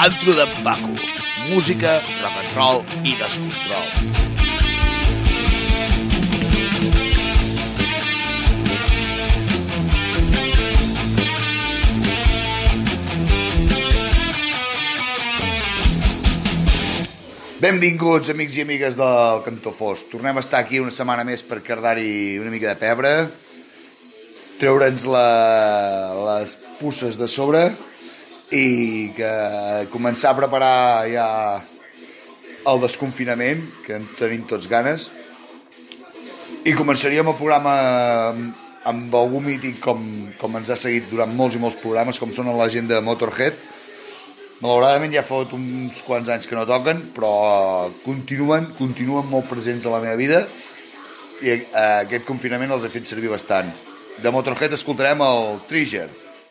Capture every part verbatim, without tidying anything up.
Antro d'en Paco. Música, rock and roll i descontrol. Benvinguts, amics i amigues del Cantó Fosc. Tornem a estar aquí una setmana més per cardar-hi una mica de pebre, treure'ns la, les puces de sobre i que començar a preparar ja el desconfinament, que en tenim tots ganes. I començaríem el programa amb algú mític com, com ens ha seguit durant molts i molts programes, com són la gent de Motorhead. Malauradament ja fot uns quants anys que no toquen, però continuen, continuen molt presents a la meva vida i eh, aquest confinament els he fet servir bastant. De Motorhead escoltarem el Treasure.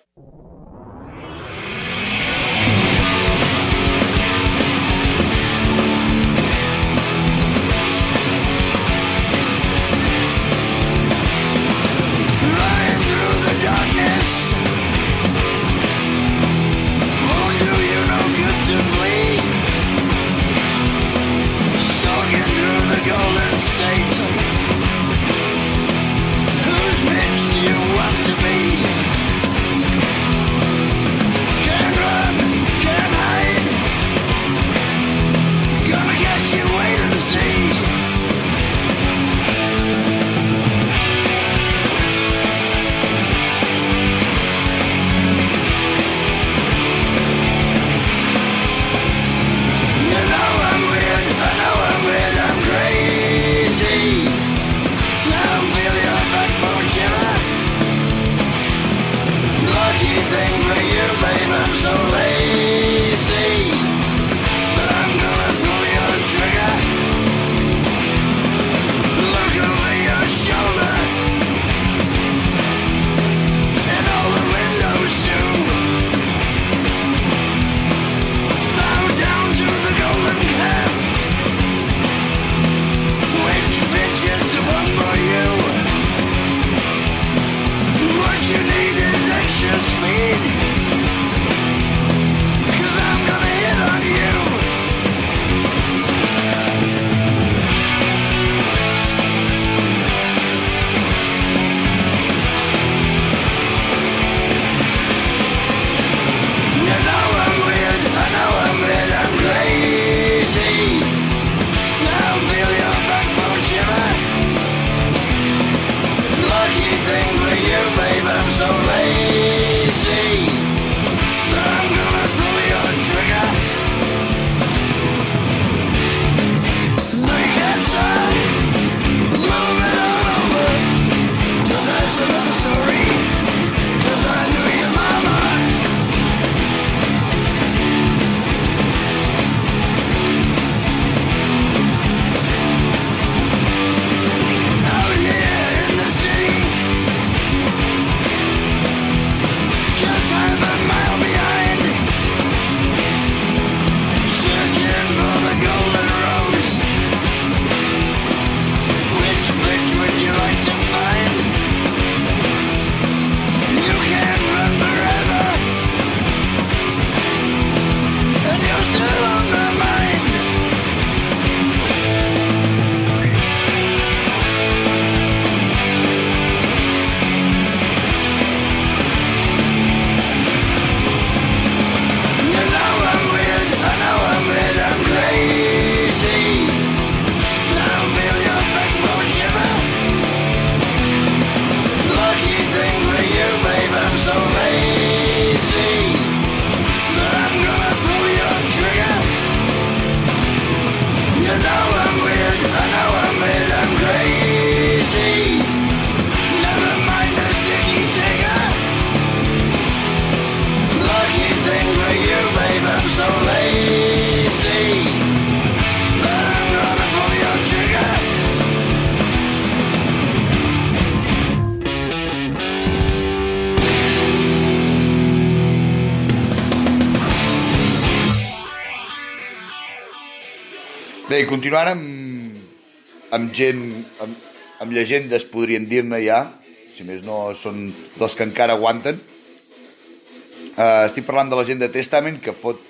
Bé, continuant amb, amb gent, amb, amb llegendes, podríem dir-ne ja, si més no són dels que encara aguanten. Uh, estic parlant de la gent de Testament, que fot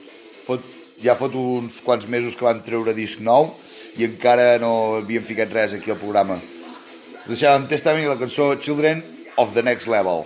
fot, ja fot uns quants mesos que van treure disc nou i encara no havien ficat res aquí al programa. Deixem amb Testament i la cançó Children of the Next Level.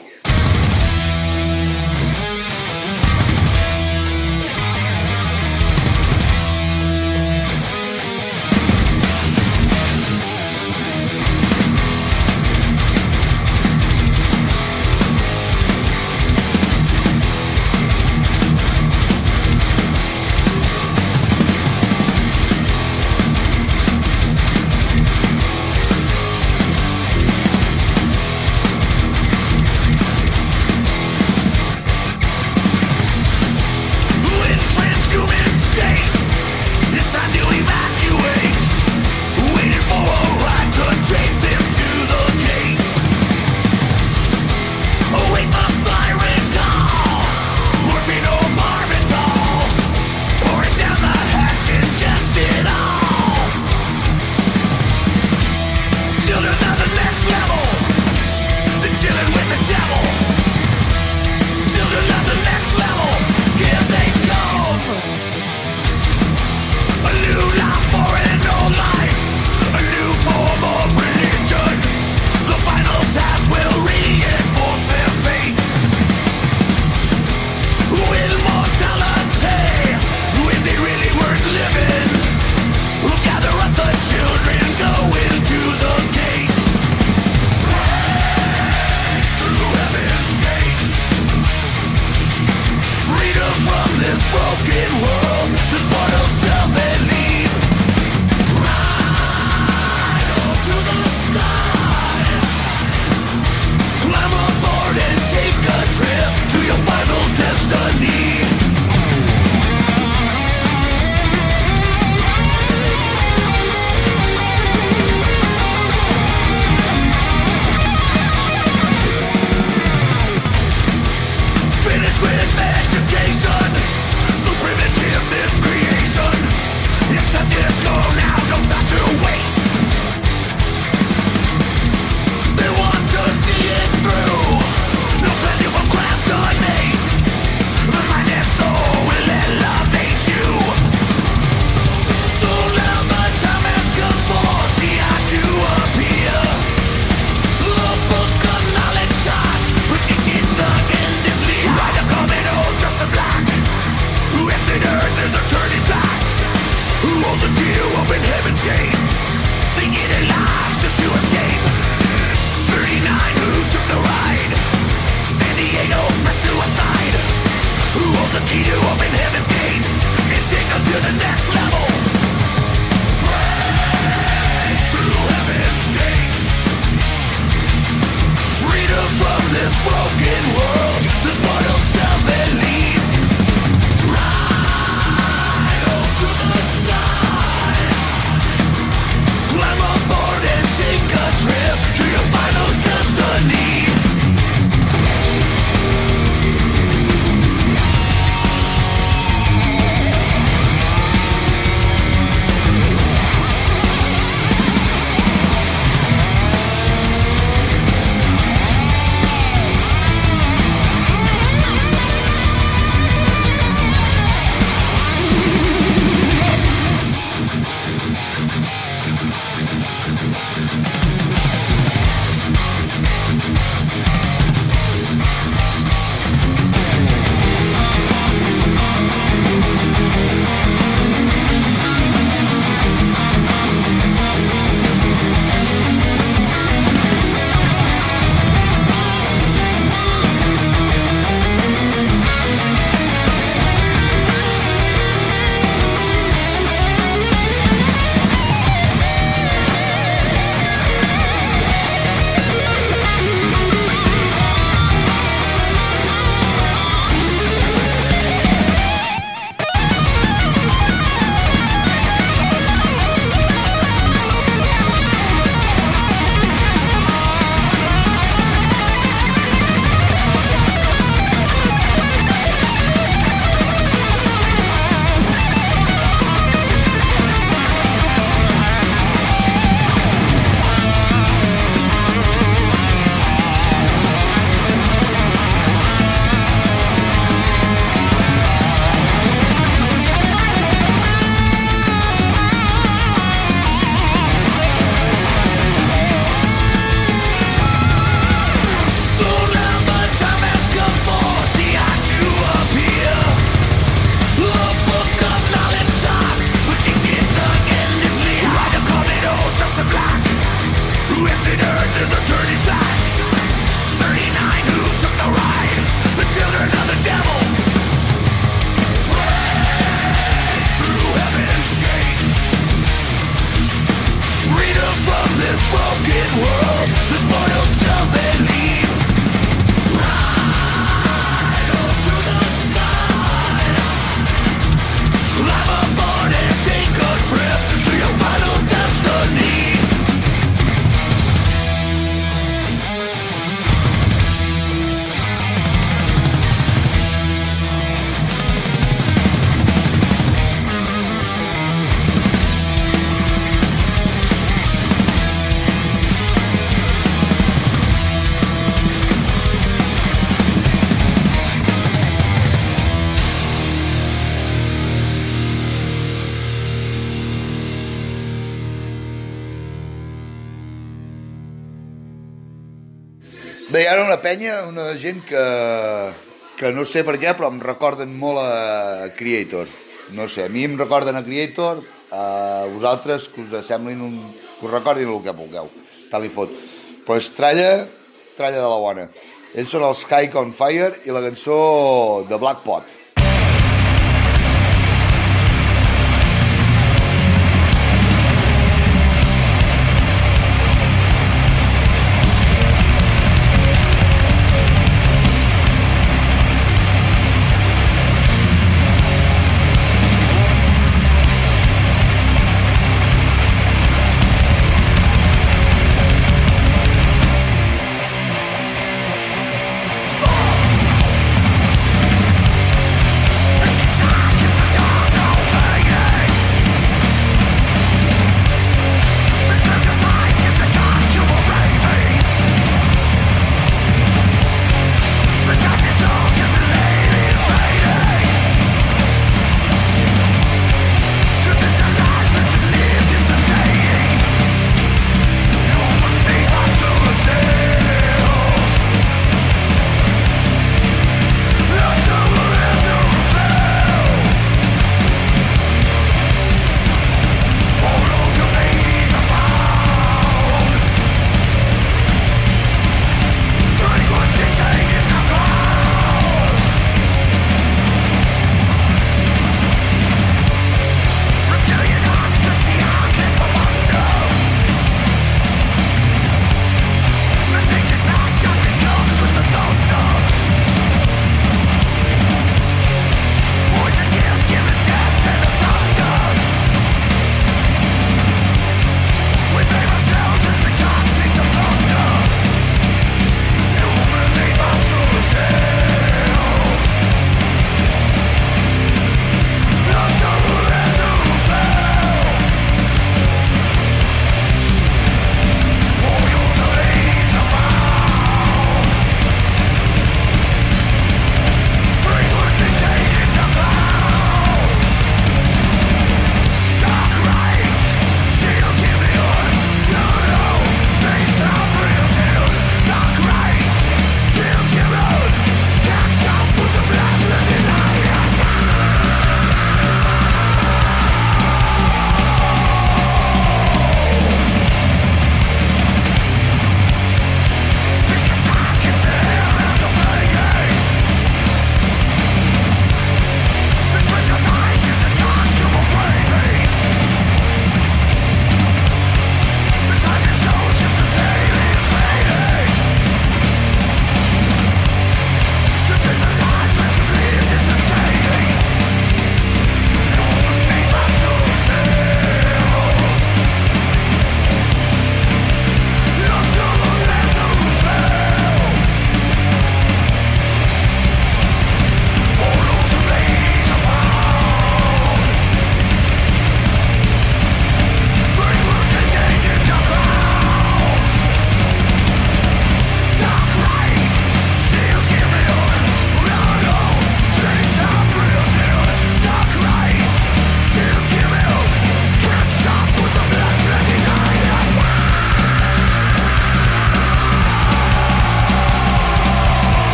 Bé, hi ha una penya, una gent que, que no sé per què, però em recorden molt a Creator. No sé, a mi em recorden a Creator, a vosaltres que us semblin un... que us recordin el que vulgueu, tal i fot. Però és tralla, tralla de la bona. Ells són els Hike on Fire i la cançó de Black Pot.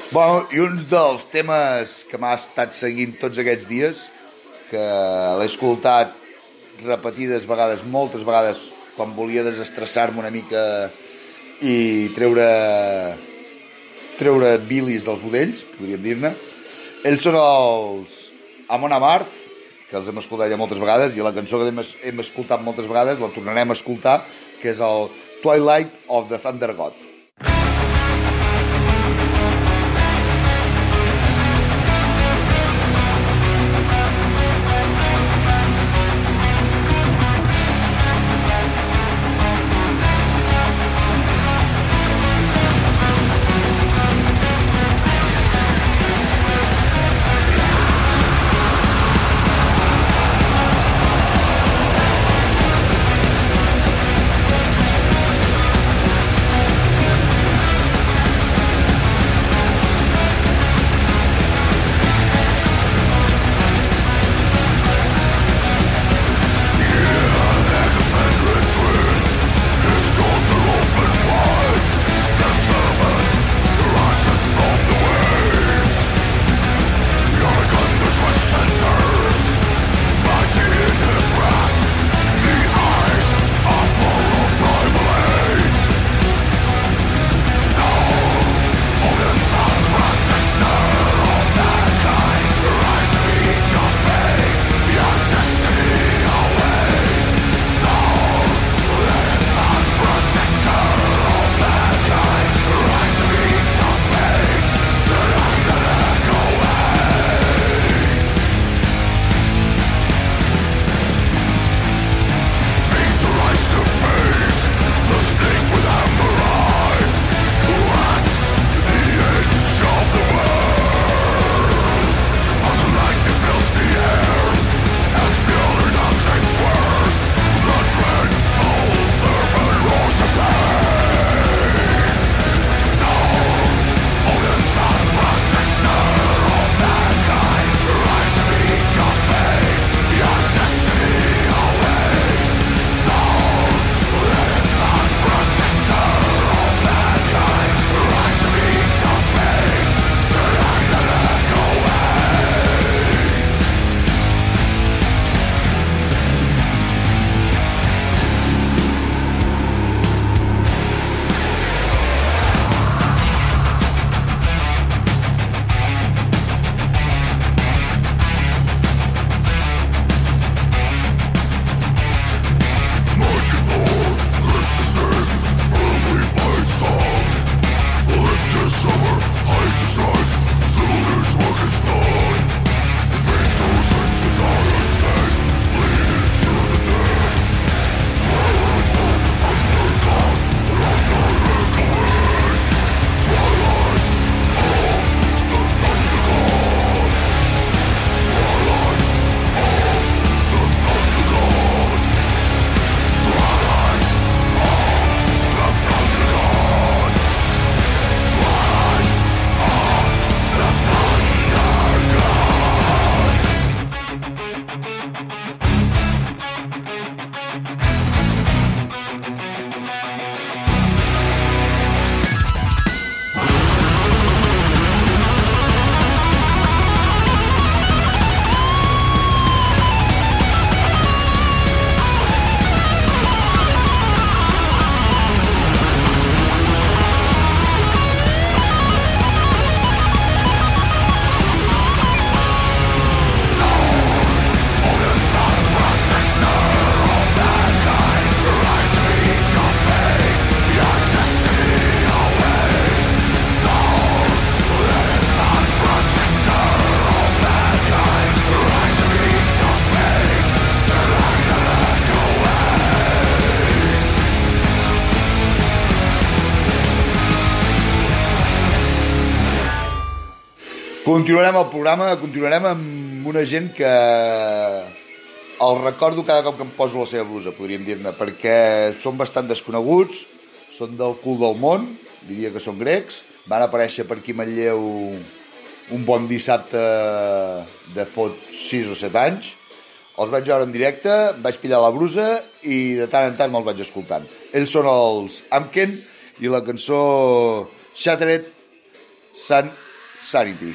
Bueno, i uns dels temes que m'ha estat seguint tots aquests dies, que l'he escoltat repetides vegades, moltes vegades, quan volia desestressar-me una mica i treure treure bilis dels budells, podríem dir-ne. Ells són els Amon Amarth, que els hem escoltat ja moltes vegades, i la cançó que hem, hem escoltat moltes vegades la tornarem a escoltar, que és el Twilight of the Thunder God. Continuarem el programa, continuarem amb una gent que el recordo cada cop que em poso la seva blusa, podríem dir-ne, perquè són bastant desconeguts, són del cul del món, diria que són grecs, van aparèixer per aquí a Manlleu un bon dissabte de fot sis o set anys, els vaig veure en directe, vaig pillar la brusa i de tant en tant me'ls vaig escoltant. Ells són els Amken i la cançó Shattered Sun Sanity.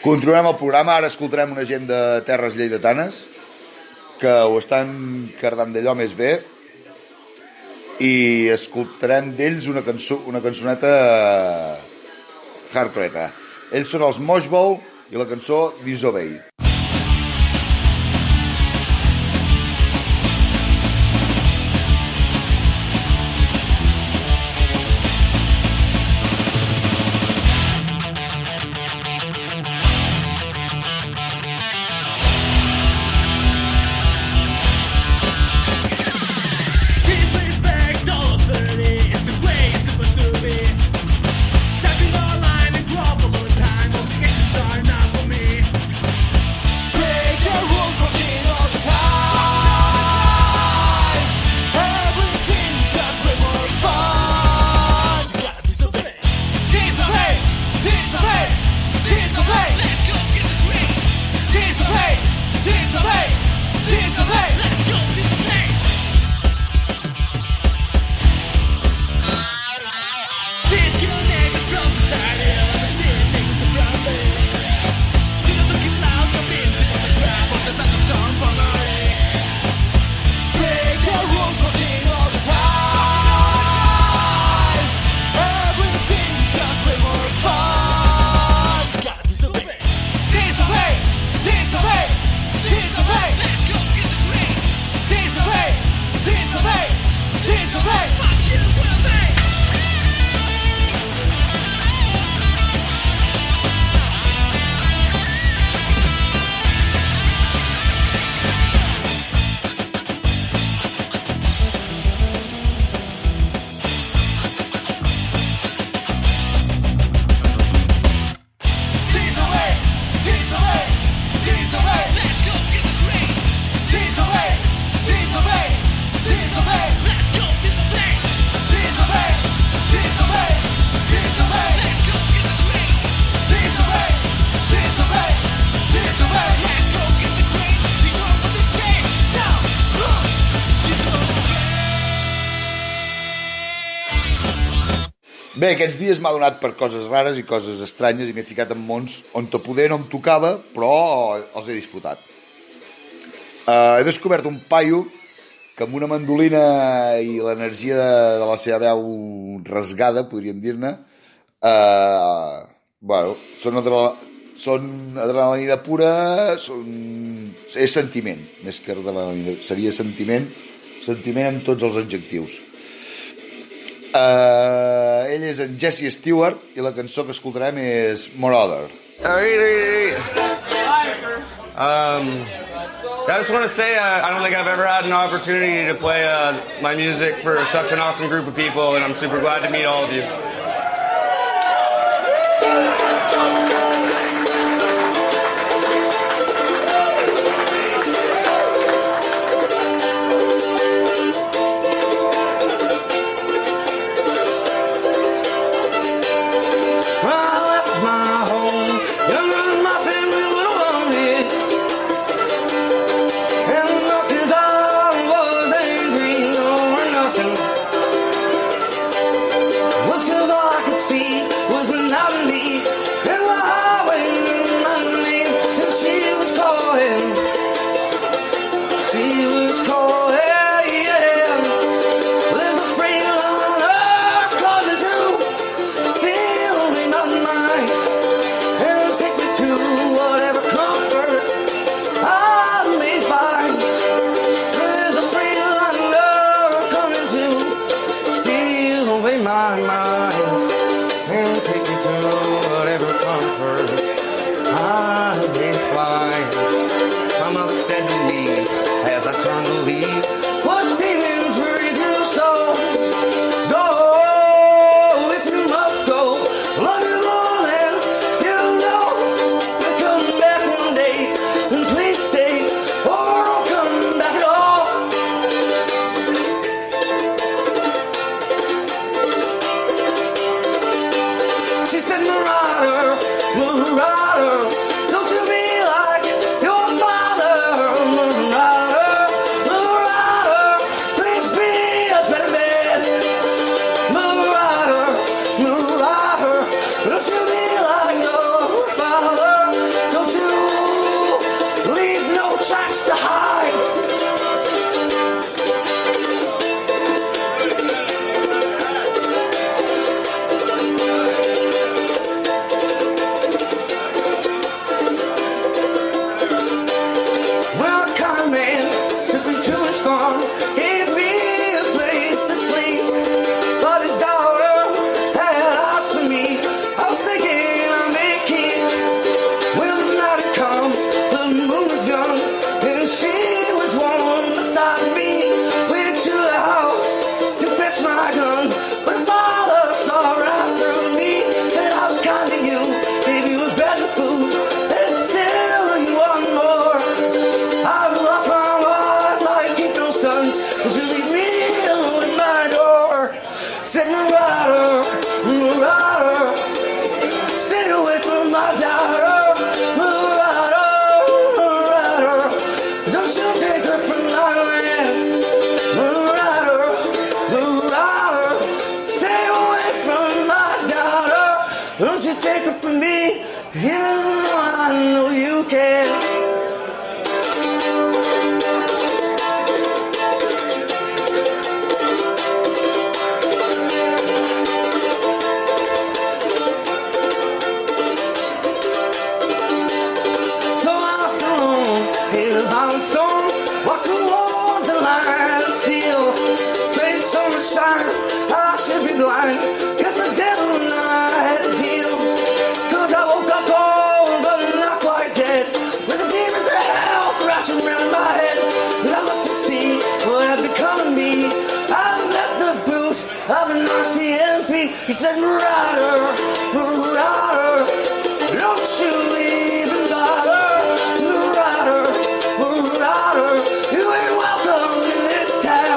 Continuem el programa, ara escoltarem una gent de terres lleidatanes que ho estan cardant d'allò més bé i escoltarem d'ells una, cançó, una cançoneta hardcoreta. Ells són els Moshbow i la cançó Disobey. Bé, aquests dies m'ha donat per coses rares i coses estranyes i m'he ficat en mons on te poder no em tocava, però els he disfrutat. Uh, he descobert un paio que amb una mandolina i l'energia de, de la seva veu rasgada, podríem dir-ne, uh, bueno, són, adrenal, són adrenalina pura, són, és sentiment, més que adrenalina, seria sentiment, sentiment en tots els adjectius. Uh, ell és en Jesse Stewart i la cançó que escoltarem és Marauder. Um, I just want to say uh, I don't think I've ever had an opportunity to play uh, my music for such an awesome group of people, and I'm super glad to meet all of you. my daughter, Marauder, Marauder. Don't you take her from my lands, Marauder, Marauder. Stay away from my daughter. Don't you take her from me, even though I know you can. I should be blind, guess the devil and I had a deal. Cause I woke up cold, but not quite dead, with the demons of hell thrashing around my head. And I looked to see what had become of me. I met the brute of an R C M P. He said, Marauder, Marauder, don't you even bother. Marauder, Marauder, you ain't welcome in this town.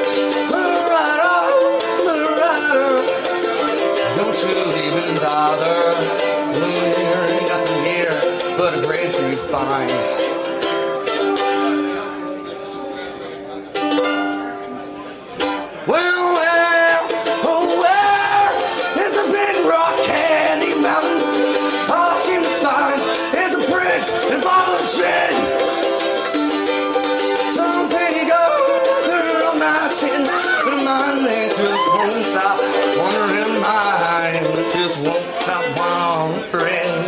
Don't you even bother. There ain't nothing here but a grapefruit finds. Well, where, oh where is the big rock candy mountain? All I seem to find is a bridge and a bottle of gin. Some pretty girl turn on my chin, but mine they just won't stop wandering mine, just won't stop wandering.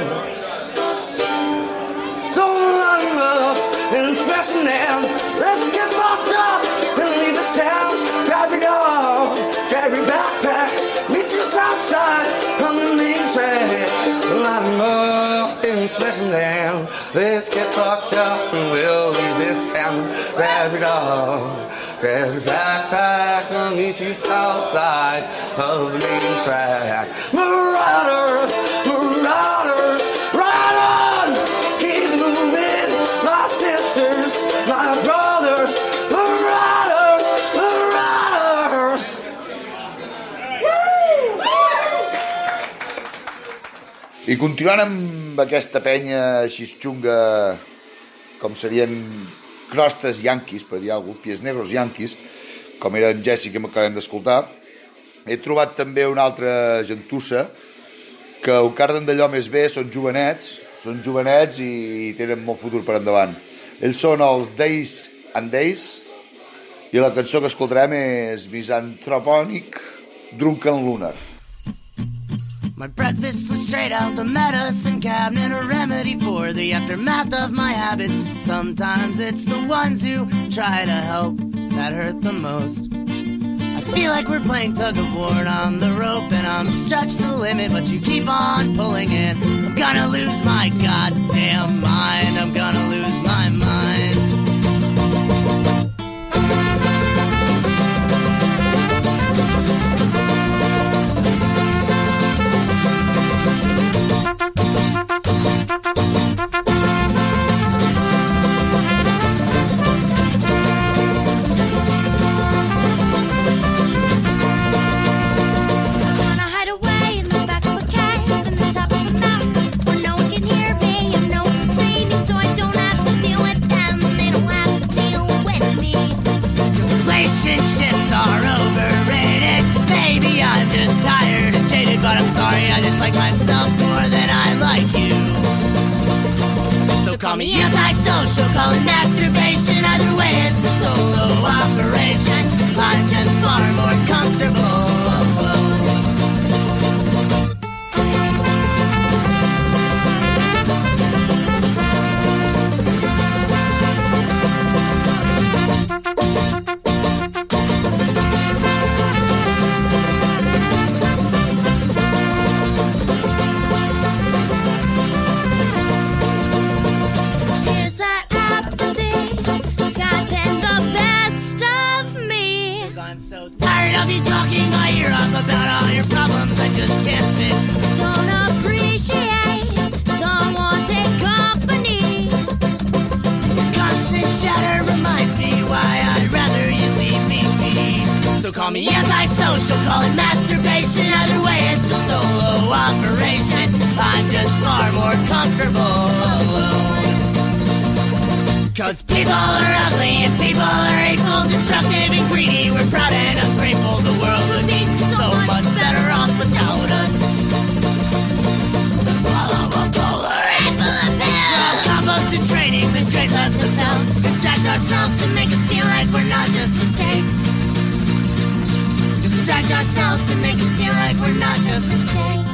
So line up and smashing down. Let's get locked up and leave this town. Grab your dog, grab your backpack, meet you outside on the main track. Line up and smashing down. Let's get fucked up and we'll leave this town. Grab your dog, grab your backpack, I'll meet you south side of the main track. Marauders, marauders, ride on! Keep moving, my sisters, my brothers, marauders, marauders! I continuant amb aquesta penya així xunga, com serien crostes yanquis, per dir alguna cosa, pies negros yanquis, com era en Jesse que m'acabem d'escoltar, he trobat també una altra gentussa que ho carden d'allò més bé, són jovenets, són jovenets i tenen molt futur per endavant. Ells són els Days and Days i la cançó que escoltarem és Misanthroponic Drunken Lunar. My breakfast was straight out the medicine cabinet, a remedy for the aftermath of my habits. Sometimes it's the ones who try to help that hurt the most. I feel like we're playing tug of war on the rope, and I'm stretched to the limit, but you keep on pulling it. I'm gonna lose my goddamn mind. I'm gonna lose my mind. But I'm sorry, I just like myself more than I like you. So call me antisocial, call it masturbation. Either way, it's a solo operation. I'm just far more comfortable alone. About all your problems I just can't fix. Don't appreciate someone take company. Constant chatter reminds me why I'd rather you leave me be. So call me antisocial, call it masturbation. Either way, it's a solo operation. I'm just far more Cause people are ugly and people are hateful, destructive and greedy. We're proud and ungrateful. The world would be so much better off without us. Swallow a polar apple and pill. Combos and training, misgrades us to fill. Distract ourselves to make us feel like we're not just mistakes. Distract ourselves to make us feel like we're not just mistakes.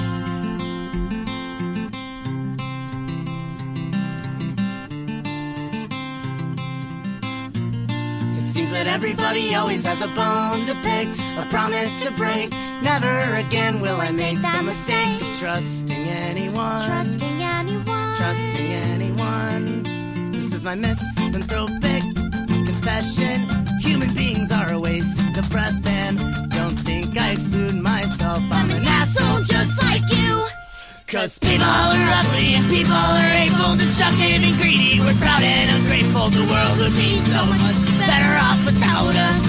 Seems that everybody always has a bone to pick, a promise to break. Never again will I make that mistake of trusting anyone. Trusting anyone. Trusting anyone. This is my misanthropic confession. Human beings are a waste of breath, and don't think I exclude myself. I'm an asshole just like you. Cause people are ugly and people are hateful, destructive and greedy. We're proud and ungrateful. The world would be so much better off without us.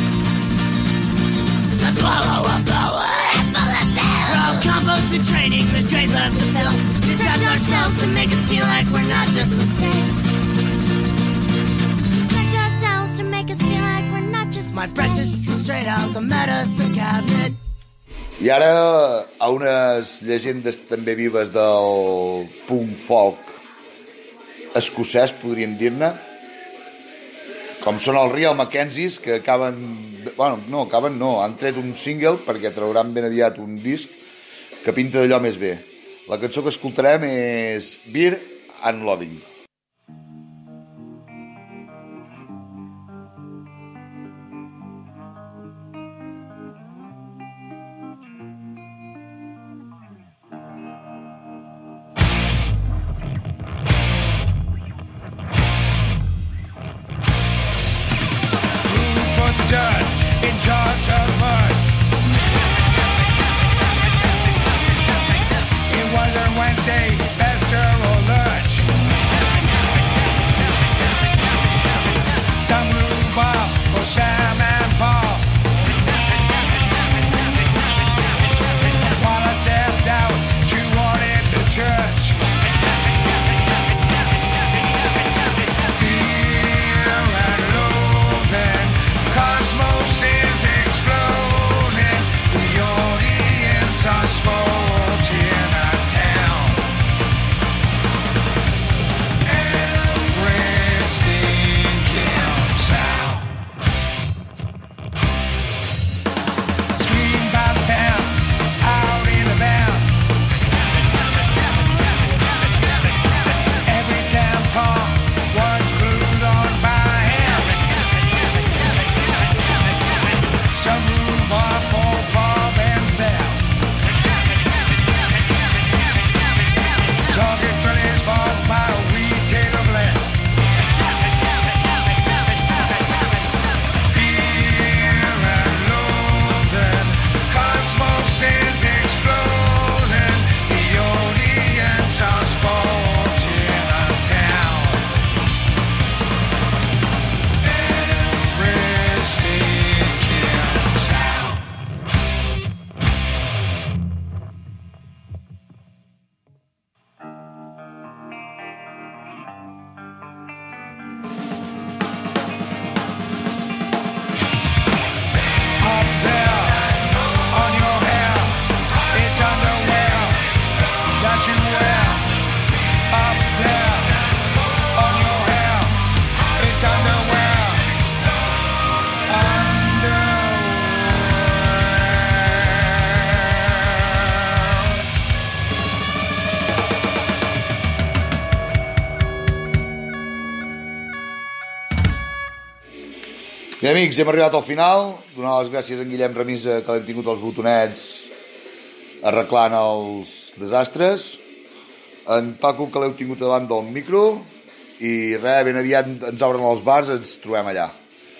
Let's swallow a polar apple and pill. Raw combos and training, misgrades left to fill. Distract ourselves to make us feel like we're not just mistakes. Distract ourselves to make us feel like we're not just My mistakes. breakfast is straight out the medicine cabinet. I ara a unes llegendes també vives del punk folk escocès, podríem dir-ne, com són els Real Mackenzies, que acaben... Bueno, no, acaben no, han tret un single perquè trauran ben aviat un disc que pinta d'allò més bé. La cançó que escoltarem és Beer and Loading. In charge of us. It was on Wednesday, pastoral lunch. Some rhubarb for Sam and Paul. While I stepped out to walk in the church. Bé, amics, hem arribat al final. Donar les gràcies a en Guillem Remisa, que l'hem tingut els botonets arreglant els desastres. En Paco, que l'heu tingut davant del micro. I res, ben aviat ens obren els bars, ens trobem allà.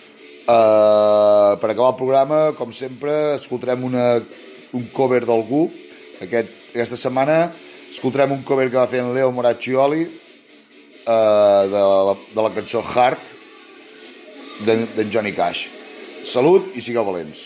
Uh, per acabar el programa, com sempre, escoltarem una, un cover d'algú. Aquest, aquesta setmana escoltarem un cover que va fer en Leo Moracchioli uh, de, la, de la cançó Heart d'en Johnny Cash. Salut i sigueu valents.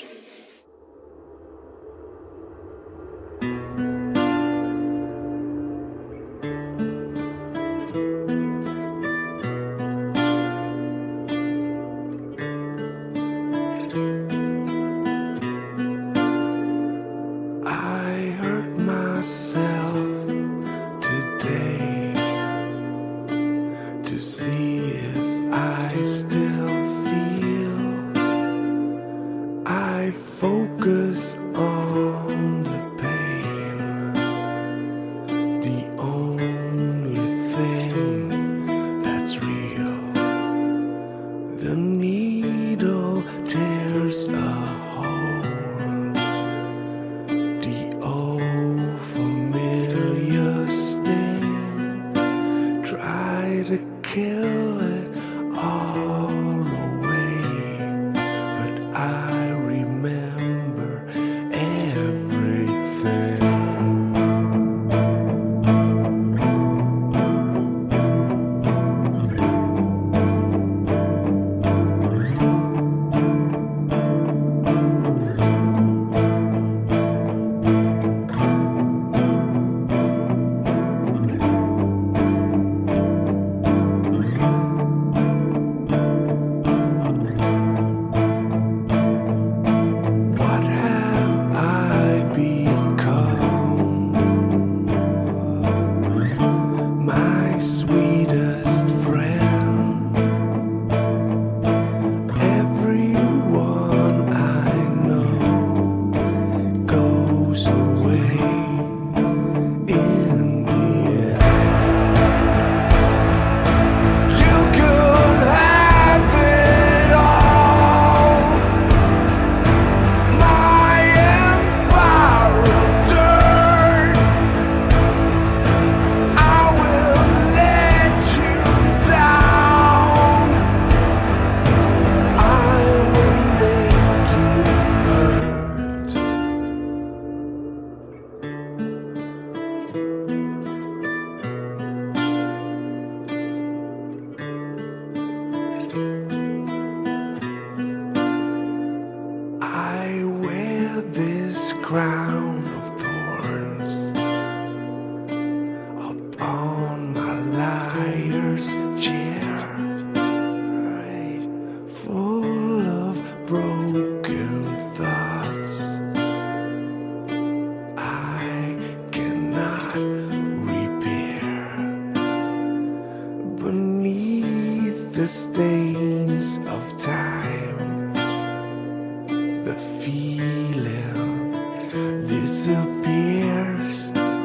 the stains of time. The feeling disappears.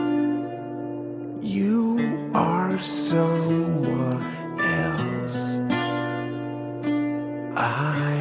You are someone else. I